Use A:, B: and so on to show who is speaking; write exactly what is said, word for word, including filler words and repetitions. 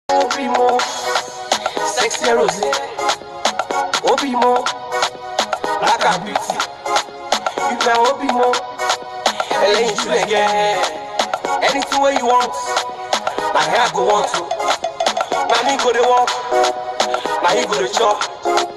A: Obimo, sexy rose, Obimo, black and beauty. You can Obimo, Elaine you again. Anything where you want, my hair go want to. My me go to walk, my he go to chop.